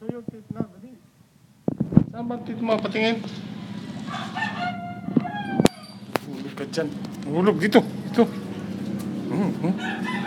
yung tape na, dali. Saan ba ang tape mo? Patingin. Hulog ka dyan. Hulog dito. Dito.